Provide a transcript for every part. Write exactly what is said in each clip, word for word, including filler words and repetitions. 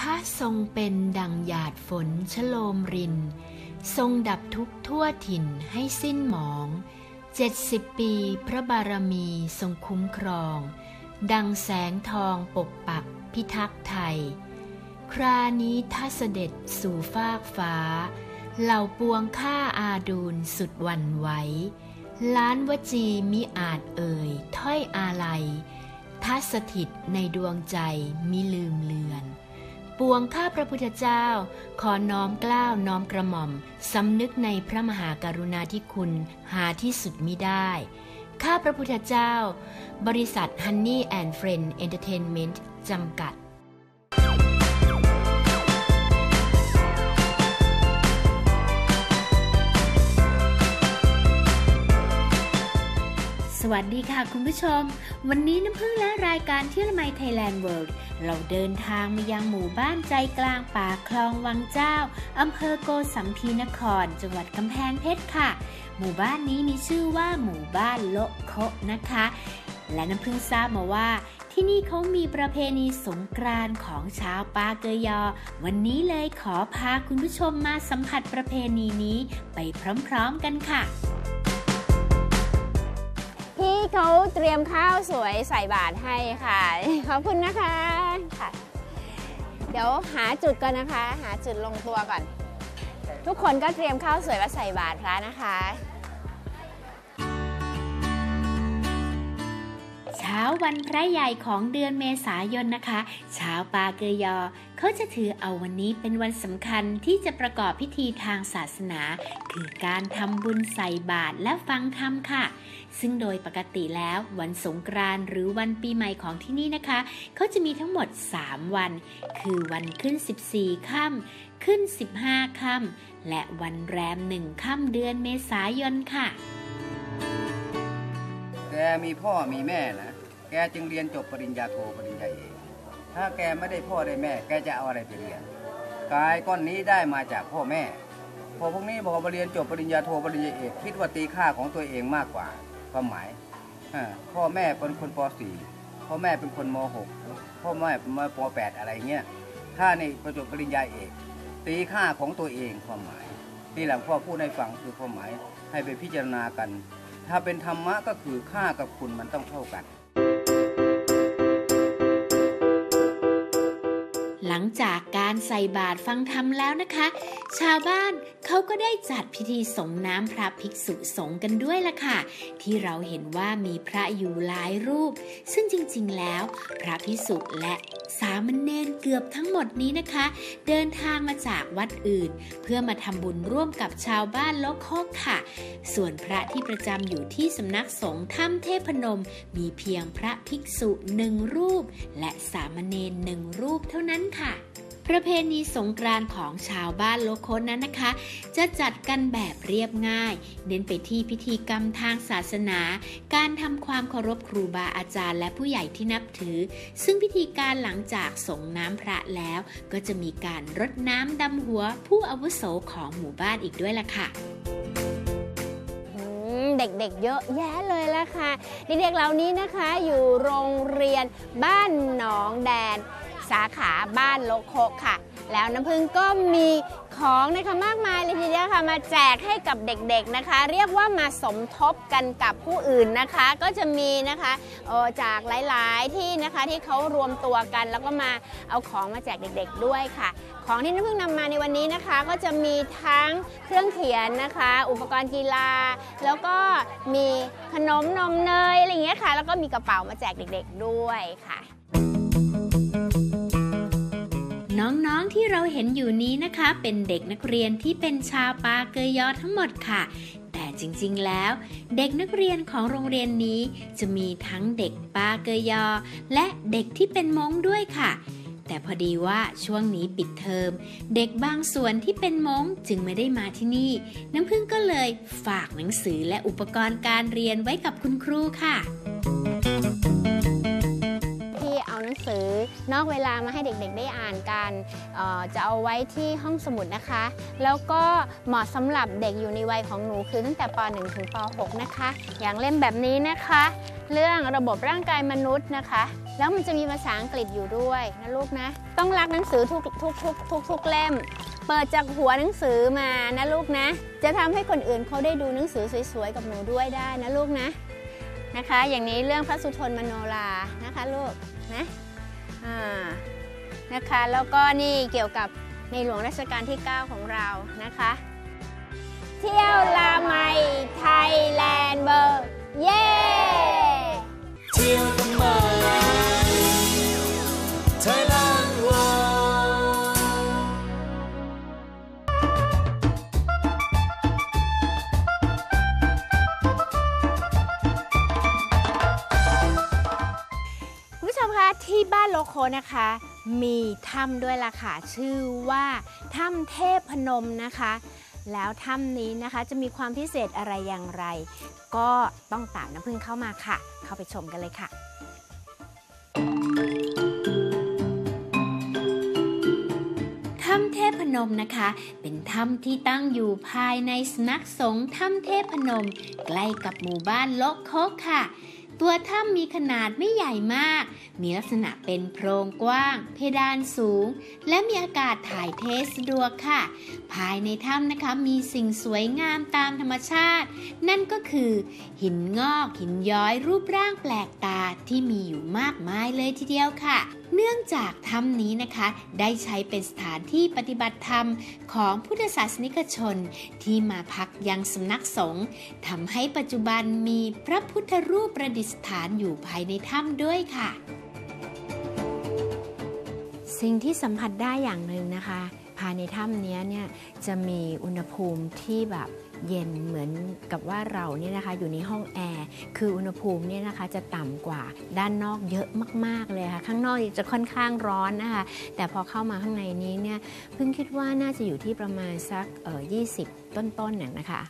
ถ้าทรงเป็นดังหยาดฝนชโลมรินทรงดับทุกข์ทั่วถิ่นให้สิ้นหมองเจ็ดสิบปีพระบารมีทรงคุ้มครองดังแสงทองปกปักพิทักษ์ไทยครานี้ถ้าเสด็จสู่ฟากฟ้าเหล่าปวงข้าอาดูลสุดหวั่นไหวล้านวจีมิอาจเอ่ยถ้อยอาลัยทัสถิตในดวงใจมิลืมเลือนปวงข้าพระพุทธเจ้าขอน้อมเกล้าน้อมกระหม่อมสำนึกในพระมหากรุณาธิคุณหาที่สุดมิได้ข้าพระพุทธเจ้าบริษัท Honey and Friend Entertainment จำกัดสวัสดีค่ะคุณผู้ชมวันนี้น้ำพึ่งและรายการเที่ยวละไมไทยแลนด์เวิลด์เราเดินทางมายังหมู่บ้านใจกลางป่าคลองวังเจ้าอำเภอโกสัมพีนครจังหวัดกำแพงเพชรค่ะหมู่บ้านนี้มีชื่อว่าหมู่บ้านโละโคะนะคะและน้ำพึ่งทราบมาว่าที่นี่เขามีประเพณีสงกรานต์ของชาวปาเกยอวันนี้เลยขอพาคุณผู้ชมมาสัมผัสประเพณีนี้ไปพร้อมๆกันค่ะพี่เขาเตรียมข้าวสวยใส่บาตรให้ค่ะขอบคุณนะคะค่ะเดี๋ยวหาจุดก่อนนะคะหาจุดลงตัวก่อนทุกคนก็เตรียมข้าวสวยมาใส่บาตรพระนะคะเช้าวันพระใหญ่ของเดือนเมษายนนะคะชาวปาเกยอเขาจะถือเอาวันนี้เป็นวันสำคัญที่จะประกอบพิธีทางศาสนาคือการทำบุญใส่บาตรและฟังธรรมค่ะซึ่งโดยปกติแล้ววันสงกรานต์หรือวันปีใหม่ของที่นี่นะคะเขาจะมีทั้งหมดสามวันคือวันขึ้นสิบสี่ค่ำขึ้นสิบห้าค่ำและวันแรมหนึ่งค่ำเดือนเมษายนค่ะแกมีพ่อมีแม่นะแกจึงเรียนจบปริญญาโทปริญญาเอกถ้าแกไม่ได้พ่อได้แม่แกจะเอาอะไรไปเรียนกายก้อนนี้ได้มาจากพ่อแม่พอพวกนี้บอกว่าเรียนจบปริญญาโทปริญญาเอกคิดว่าตีค่าของตัวเองมากกว่าความหมายพ่อแม่เป็นคนป .สี่ พ่อแม่เป็นคนม .หก พ่อแม่มาป .แปด อะไรเงี้ยถ้าในประจบปริญญาเอกตีค่าของตัวเองความหมายที่หลังพ่อพูดให้ฟังคือความหมายให้ไปพิจารณากันถ้าเป็นธรรมะก็คือค่ากับคุณมันต้องเท่ากันหลังจากการใส่บาตรฟังธรรมแล้วนะคะชาวบ้านเขาก็ได้จัดพิธีส่งน้ำพระภิกษุสงฆ์กันด้วยล่ะค่ะที่เราเห็นว่ามีพระอยู่หลายรูปซึ่งจริงๆแล้วพระภิกษุและสามเณรเกือบทั้งหมดนี้นะคะเดินทางมาจากวัดอื่นเพื่อมาทำบุญร่วมกับชาวบ้านโลกโคกค่ะส่วนพระที่ประจำอยู่ที่สำนักสงฆ์ถ้ำเทพนมมีเพียงพระภิกษุหนึ่งรูปและสามเณรหนึ่งรูปเท่านั้นค่ะประเพณีสงกรานต์ของชาวบ้านโลโคนั้นนะคะจะจัดกันแบบเรียบง่ายเน้นไปที่พิธีกรรมทางศาสนาการทำความเคารพครูบาอาจารย์และผู้ใหญ่ที่นับถือซึ่งพิธีการหลังจากส่งน้ำพระแล้วก็จะมีการรดน้ำดำหัวผู้อาวุโสของหมู่บ้านอีกด้วยล่ะค่ะเด็กๆเยอะแยะเลยละค่ะเด็กๆเหล่านี้นะคะอยู่โรงเรียนบ้านหนองแดนสาขาบ้านโลโคค่ะแล้วน้ำพึ่งก็มีของนะคะมากมายเลยทีเดียวค่ะมาแจกให้กับเด็กๆนะคะเรียกว่ามาสมทบกันกับผู้อื่นนะคะก็จะมีนะคะจากหลายๆที่นะคะที่เขารวมตัวกันแล้วก็มาเอาของมาแจกเด็กๆด้วยค่ะของที่น้ำพึ่งนำมาในวันนี้นะคะก็จะมีทั้งเครื่องเขียนนะคะอุปกรณ์กีฬาแล้วก็มีขนมนมเนยอะไรอย่างเงี้ยค่ะแล้วก็มีกระเป๋ามาแจกเด็กๆด้วยค่ะน้องๆที่เราเห็นอยู่นี้นะคะเป็นเด็กนักเรียนที่เป็นชาวปาเกยอทั้งหมดค่ะแต่จริงๆแล้วเด็กนักเรียนของโรงเรียนนี้จะมีทั้งเด็กปาเกยอและเด็กที่เป็นม้งด้วยค่ะแต่พอดีว่าช่วงนี้ปิดเทอมเด็กบางส่วนที่เป็นม้งจึงไม่ได้มาที่นี่น้ำพึ่งก็เลยฝากหนังสือและอุปกรณ์การเรียนไว้กับคุณครูค่ะหนังสือนอกเวลามาให้เด็กๆได้อ่านกันจะเอาไว้ที่ห้องสมุดนะคะแล้วก็เหมาะสำหรับเด็กอยู่ในวัยของหนูคือตั้งแต่ป หนึ่ง ถึงป หกนะคะอย่างเล่มแบบนี้นะคะเรื่องระบบร่างกายมนุษย์นะคะแล้วมันจะมีภาษาอังกฤษอยู่ด้วยนะลูกนะต้องรักหนังสือทุกทุกทุกทุกทุกเล่มเปิดจากหัวหนังสือมานะลูกนะจะทำให้คนอื่นเขาได้ดูหนังสือสวยๆกับหนูด้วยได้นะลูกนะนะคะอย่างนี้เรื่องพระสุทนมโนรานะคะลูกนะอ่านะคะแล้วก็นี่เกี่ยวกับในหลวงรัชกาลที่เก้าของเรานะคะเที่ยวลามัยไทยแลนด์เบอร์เย้เที่ยวละไมไทยแลนด์เวิลด์คุณผู้ชมคะที่บ้านโลโคนะคะมีถ้ำด้วยล่ะค่ะชื่อว่าถ้ำเทพพนมนะคะแล้วถ้ำนี้นะคะจะมีความพิเศษอะไรอย่างไรก็ต้องตามน้ำพึ่งเข้ามาค่ะเข้าไปชมกันเลยค่ะถ้ำเทพพนมนะคะเป็นถ้ำที่ตั้งอยู่ภายในสำนักสงฆ์ถ้ำเทพพนมใกล้กับหมู่บ้านโลโคค่ะตัวถ้ำมีขนาดไม่ใหญ่มากมีลักษณะเป็นโพรงกว้างเพดานสูงและมีอากาศถ่ายเทสะดวกค่ะภายในถ้ำนะคะมีสิ่งสวยงามตามธรรมชาตินั่นก็คือหินงอกหินย้อยรูปร่างแปลกตาที่มีอยู่มากมายเลยทีเดียวค่ะเนื่องจากถ้ำนี้นะคะได้ใช้เป็นสถานที่ปฏิบัติธรรมของพุทธศาสนิกชนที่มาพักยังสำนักสงฆ์ทำให้ปัจจุบันมีพระพุทธรูปประดิษฐานอยู่ภายในถ้ำด้วยค่ะสิ่งที่สัมผัสได้อย่างหนึ่งนะคะภายในถ้ำนี้เนี่ยจะมีอุณหภูมิที่แบบเย็นเหมือนกับว่าเราเนี่ยนะคะอยู่ในห้องแอร์คืออุณหภูมิเนี่ยนะคะจะต่ำกว่าด้านนอกเยอะมากๆเลยค่ะข้างนอกจะค่อนข้างร้อนนะคะแต่พอเข้ามาข้างในนี้เนี่ยเพิ่งคิดว่าน่าจะอยู่ที่ประมาณสักเอ่อยี่สิบต้นๆเนี่ยนะคะ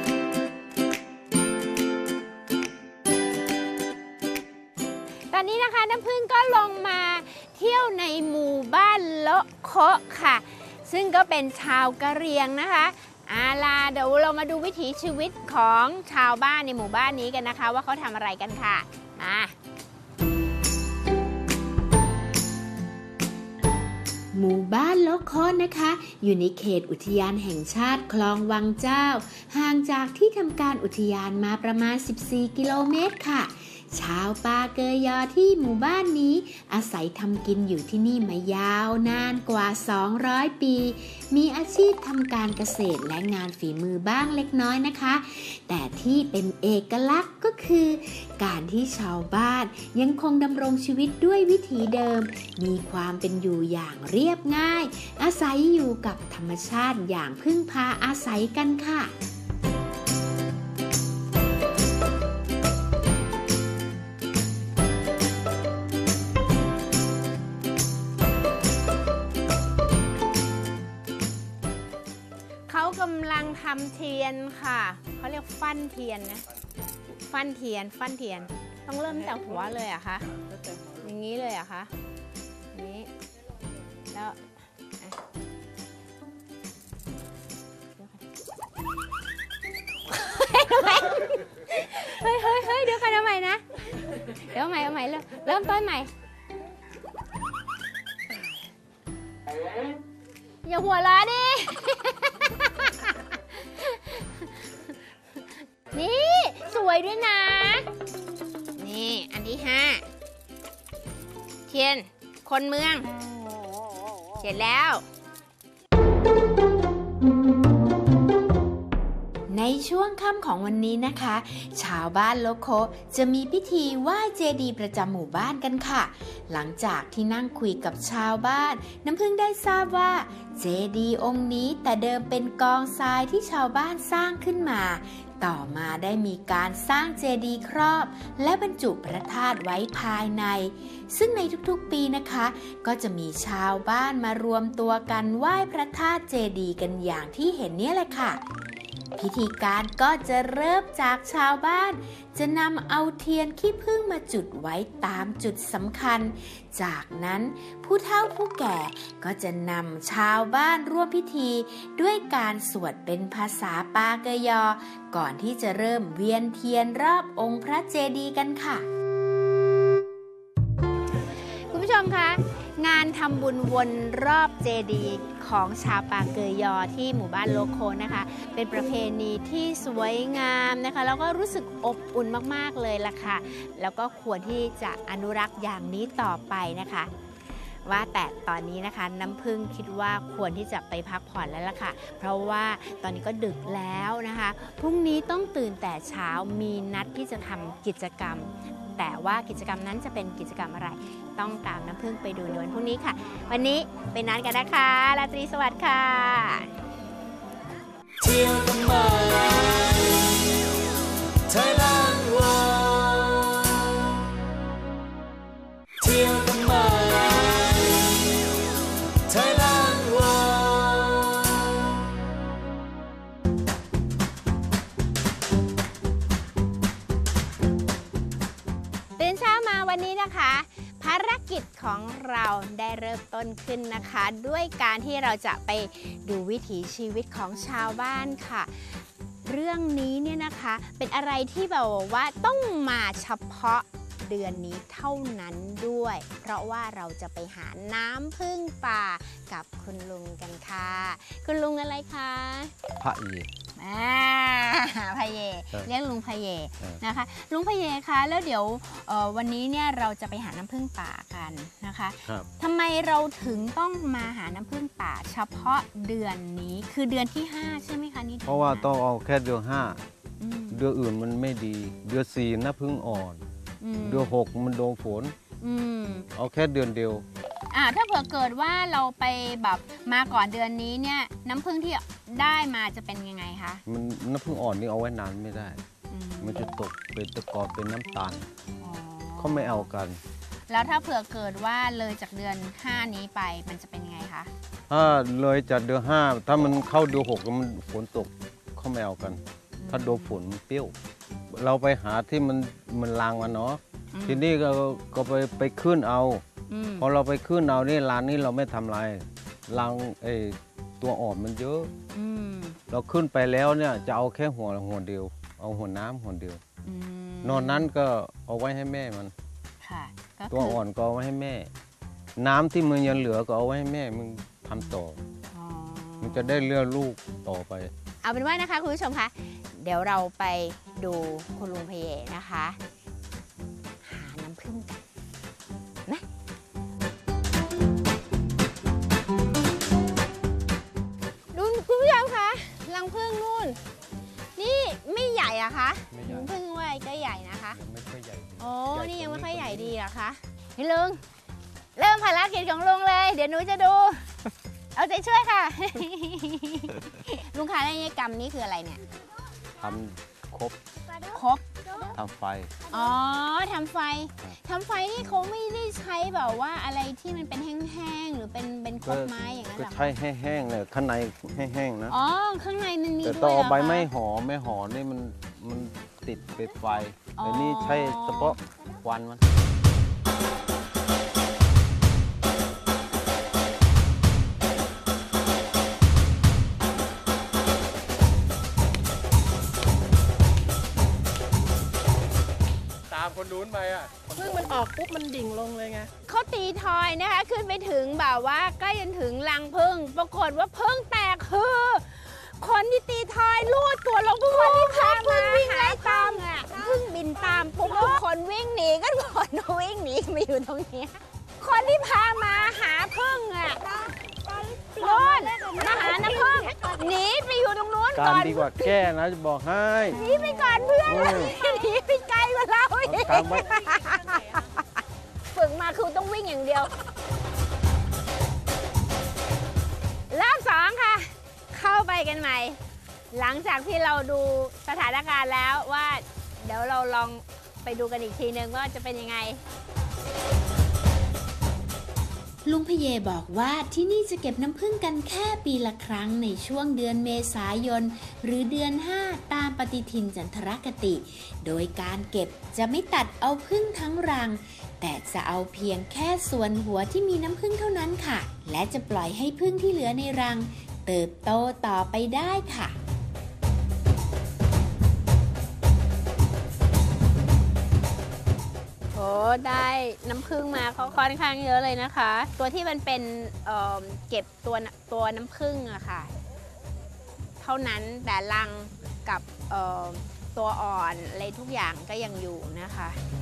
ตอนนี้นะคะน้ำพึ่งก็ลงมาเที่ยวในหมู่บ้านโละโคะค่ะซึ่งก็เป็นชาวกะเหรี่ยงนะคะอาล่ะเดี๋ยวเรามาดูวิถีชีวิตของชาวบ้านในหมู่บ้านนี้กันนะคะว่าเขาทำอะไรกันค่ะมาหมู่บ้านโลโคนะคะอยู่ในเขตอุทยานแห่งชาติคลองวังเจ้าห่างจากที่ทำการอุทยานมาประมาณสิบสี่กิโลเมตรค่ะชาวปาเกยอที่หมู่บ้านนี้อาศัยทำกินอยู่ที่นี่มายาวนานกว่าสองร้อยปีมีอาชีพทำการเกษตรและงานฝีมือบ้างเล็กน้อยนะคะแต่ที่เป็นเอกลักษณ์ก็คือการที่ชาวบ้านยังคงดำรงชีวิตด้วยวิถีเดิมมีความเป็นอยู่อย่างเรียบง่ายอาศัยอยู่กับธรรมชาติอย่างพึ่งพาอาศัยกันค่ะกำลังทำเทียนค่ะเขาเรียกฟั่นเทียนนะฟั่นเทียนฟั่นเทียนต้องเริ่มจากหัวเลยอะคะอย่างนี้เลยอะคะนี้แล้วเฮ้ยเฮ้ยเฮ้ยเดี๋ยวกันเอาใหม่นะเดี๋ยวใหม่เอาใหม่เริ่มเริ่มต้นใหม่อย่าหัวเราะดินี่สวยด้วยนะนี่อันที่ห้าเทียนคนเมืองเสร็จแล้วในช่วงค่ำของวันนี้นะคะชาวบ้านโลโคจะมีพิธีไหว้เจดีย์ประจำหมู่บ้านกันค่ะหลังจากที่นั่งคุยกับชาวบ้านน้ำพึ่งได้ทราบว่าเจดีย์องค์นี้แต่เดิมเป็นกองทรายที่ชาวบ้านสร้างขึ้นมาต่อมาได้มีการสร้างเจดีย์ครอบและบรรจุพระธาตุไว้ภายในซึ่งในทุกๆปีนะคะก็จะมีชาวบ้านมารวมตัวกันไหว้พระธาตุเจดีย์กันอย่างที่เห็นเนี่ยแหละค่ะพิธีการก็จะเริ่มจากชาวบ้านจะนำเอาเทียนขี้ผึ้งมาจุดไว้ตามจุดสำคัญจากนั้นผู้เฒ่าผู้แก่ก็จะนำชาวบ้านร่วมพิธีด้วยการสวดเป็นภาษาปาเกยอก่อนที่จะเริ่มเวียนเทียนรอบองค์พระเจดีย์กันค่ะำบุญวนรอบเจดีย์ของชาวปาเกยอที่หมู่บ้านโลโคนะคะเป็นประเพณีที่สวยงามนะคะแล้วก็รู้สึกอบอุ่นมากๆเลยล่ะค่ะแล้วก็ควรที่จะอนุรักษ์อย่างนี้ต่อไปนะคะว่าแต่ตอนนี้นะคะน้ำพึ่งคิดว่าควรที่จะไปพักผ่อนแล้วล่ะค่ะเพราะว่าตอนนี้ก็ดึกแล้วนะคะพรุ่งนี้ต้องตื่นแต่เช้ามีนัดที่จะทำกิจกรรมแต่ว่ากิจกรรมนั้นจะเป็นกิจกรรมอะไรต้องตามน้ำพึ่งไปดูในวันพรุ่งนี้ค่ะวันนี้ไปนัดกันนะคะราตรีสวัสดิ์ค่ะเที่ยวทำไม Thailand World เที่ยวทำไม Thailand World ตื่นเช้ามาวันนี้นะคะภารกิจของเราได้เริ่มต้นขึ้นนะคะด้วยการที่เราจะไปดูวิถีชีวิตของชาวบ้านค่ะเรื่องนี้เนี่ยนะคะเป็นอะไรที่แบบว่าต้องมาเฉพาะเดือนนี้เท่านั้นด้วยเพราะว่าเราจะไปหาน้ำพึ่งป่ากับคุณลุงกันค่ะคุณลุงอะไรคะพระเยอ่าพะเยเรียกลุงพะเยนะคะลุงพะเยคะแล้วเดี๋ยววันนี้เนี่ยเราจะไปหาน้ำผึ้งป่ากันนะคะทำไมเราถึงต้องมาหาน้ำผึ้งป่าเฉพาะเดือนนี้คือเดือนที่ห้าใช่ไหมคะนี่เพราะว่าต้องเอาแค่เดือนห้าเดือนอื่นมันไม่ดีเดือนสี่น้ำผึ้งอ่อนเดือนหกมันโดนฝนเอาแค่เดือนเดียวอ่าถ้าเผื่อเกิดว่าเราไปแบบมาก่อนเดือนนี้เนี่ยน้ำผึ้งที่ได้มาจะเป็นยังไงคะมันน้ำผึ้งอ่อนนี่เอาไว้นานไม่ได้มันจะตกเป็นตะกอนเป็นน้ำตาลเขาไม่เอากันแล้วถ้าเผื่อเกิดว่าเลยจากเดือนห้านี้ไปมันจะเป็นยังไงคะถ้าเลยจากเดือนห้าถ้ามันเข้าเดือนหกแล้วมันฝนตกเขาไม่เอากันถ้าโดนฝนมันเปรี้ยวเราไปหาที่มันมันลางมันเนาะทีนี้ก็ก็ไปไปขึ้นเอาพอเราไปขึ้นเอานี่ร้านนี้เราไม่ทำลายรังไอตัวอ่อนมันเยอะเราขึ้นไปแล้วเนี่ยจะเอาแค่หัวหัวเดียวเอาหัวน้ำหัวเดียวนอนนั้นก็เอาไว้ให้แม่มันตัวอ่อนก็เอาไว้ให้แม่น้ำที่มันยังเหลือก็เอาไว้ให้แม่มึงทำต่อมันจะได้เลี้ยงลูกต่อไปเอาเป็นว่านะคะคุณผู้ชมคะเดี๋ยวเราไปดูคุณลุงพเยนะคะหาน้ำผึ้งกันนะดูคุณผู้ชมคะรังผึ้งนู่นนี่ไม่ใหญ่อะคะรังผึ้งไว้ก็ใหญ่นะคะไม่ค่อยใหญ่โอ้นี่ยังไม่ค่อยใหญ่ดีเหรอคะนี่ลุงเริ่มภารกิจของลุงเลยเดี๋ยวหนูจะดูเอาใจช่วยค่ะลุงคะในกรรมนี้คืออะไรเนี่ยทำครบครบทำไฟอ๋อทำไฟทำไฟนี่เขาไม่ได้ใช้แบบว่าอะไรที่มันเป็นแห้งๆหรือเป็นเป็นครบไม้อย่างนั้นหรอก็ใช้แห้งๆเลยข้างในแห้งๆนะอ๋อข้างในมันมีด้วยแต่ต่อใบไม้หอมไม่หอมนี่มันมันติดเป็นไฟแต่นี่ใช้เฉพาะควันมันคนนู้นไปอ่ะเพิ่งมันออกปุ๊บมันดิ่งลงเลยไงเขาตีทอยนะคะขึ้นไปถึงแบบว่าใกล้จนถึงรังผึ้งปรากฏว่าผึ้งแตกคือคนที่ตีทอยลูดตัวลงคนที่พามาวิ่งไล่ตามอ่ะผึ้งบินตามปุ๊บทุกคนวิ่งหนีกันหมดวิ่งหนีมาอยู่ตรงนี้คนที่พามาหาผึ้งอ่ะโน่นมาหาน้ำผึ้งหนีไปอยู่ตรงนู้นก่อนดีกว่าแก้นะจะบอกให้หนีไปก่อนเพื่อนหนีไปไกลกว่าเราอีกฝึกมาคือต้องวิ่งอย่างเดียวรอบสองค่ะเข้าไปกันใหม่หลังจากที่เราดูสถานการณ์แล้วว่าเดี๋ยวเราลองไปดูกันอีกทีนึงว่าจะเป็นยังไงลุงพเยบอกว่าที่นี่จะเก็บน้ำผึ้งกันแค่ปีละครั้งในช่วงเดือนเมษายนหรือเดือนห้าตามปฏิทินจันทรคติโดยการเก็บจะไม่ตัดเอาผึ้งทั้งรังแต่จะเอาเพียงแค่ส่วนหัวที่มีน้ำผึ้งเท่านั้นค่ะและจะปล่อยให้ผึ้งที่เหลือในรังเติบโตต่อไปได้ค่ะโอ้ได้น้ำผึ้งมาเขาค่อนข้างเยอะเลยนะคะ ตัวที่มันเป็นเอ่อเก็บตัวตัวน้ำผึ้งอะค่ะเท่านั้นแต่รังกับเอ่อตัวอ่อนอะไรทุกอย่างก็ยังอยู่นะคะ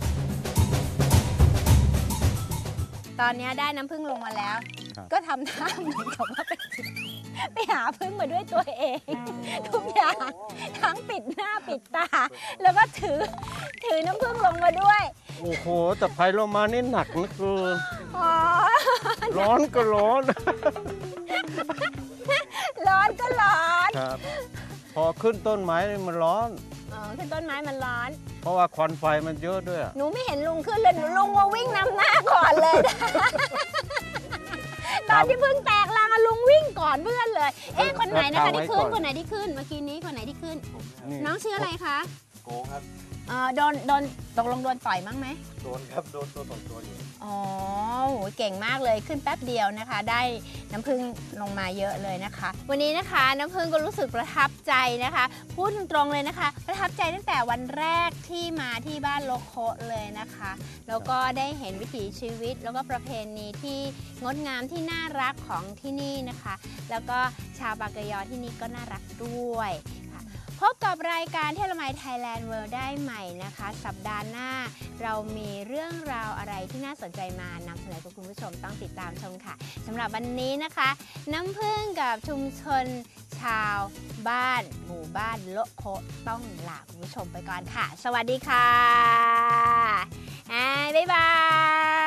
ตอนนี้ได้น้ำผึ้งลงมาแล้ว ก็ทำท่าเหมือนกับว่าไปไปหาผึ้งมาด้วยตัวเอง ทุกอย่างทั้งปิดหน้าปิดตา แล้วก็ถือถือน้ำผึ้งลงมาด้วยโอ้โหแต่ภัยเรามานี่หนักนะคืออ๋อร้อนก็ร้อนร้อนก็ร้อนครับ พอขึ้นต้นไม้นี่มันร้อนอ๋อขึ้นต้นไม้มันร้อนเพราะว่าควันไฟมันเยอะด้วยอะหนูไม่เห็นลุงขึ้นเลยหนูลุงมาวิ่งนำหน้าก่อนเลยนะ ตอนที่เพิ่งแตกรังอะลุงวิ่งก่อนเพื่อนเลย เอ๊ะคนไหนนะคะที่ขึ้นคนไหนที่ขึ้นเมื่อกี้นี้คนไหนที่ขึ้น น้องชื่ออะไรคะโกครับเออโดนโดนตกลงโดนต่อยมั้งไหมโดนครับ โดนตัวสองตัวอยู่อ๋อโหเก่งมากเลยขึ้นแป๊บเดียวนะคะ ได้น้ำผึ้งลงมาเยอะเลยนะคะ วันนี้นะคะน้ำผึ้งก็รู้สึกประทับใจนะคะ พูดตรงๆเลยนะคะ ประทับใจตั้งแต่วันแรกที่มาที่บ้านโลโคเลยนะคะแล้วก็ได้เห็นวิถีชีวิต แล้วก็ประเพณีที่งดงามที่น่ารักของที่นี่นะคะ แล้วก็ชาวบางกะยอที่นี่ก็น่ารักด้วยค่ะพบกับรายการเที่ยวละไมไทยแลนด์เวิลด์ได้ใหม่นะคะ สัปดาห์หน้าเรามีเรื่องราวอะไรที่น่าสนใจมานำเสนอกับคุณผู้ชมต้องติดตามชมค่ะสำหรับวันนี้นะคะ น้ำผึ้งกับชุมชนชาวบ้านหมู่บ้านโละโคต้องลาคุณผู้ชมไปก่อนค่ะ สวัสดีค่ะอ่าบ๊ายบาย